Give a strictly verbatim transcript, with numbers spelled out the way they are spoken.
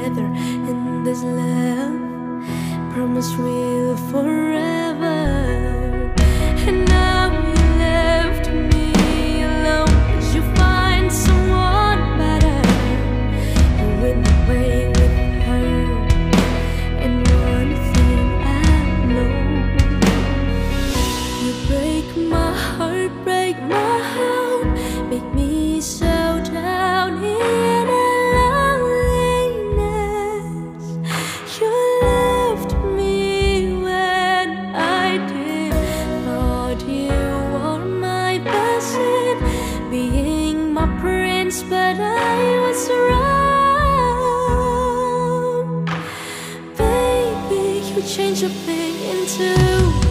together in this love. Promise we'll forever. And now you left me alone, 'cause you find someone better. You went away with her. And one thing I know, you break my heart, break my heart, make me so down in a loneliness. You left me when I did. Thought you were my blessing, being my prince, but I was wrong. Baby, you changed a thing into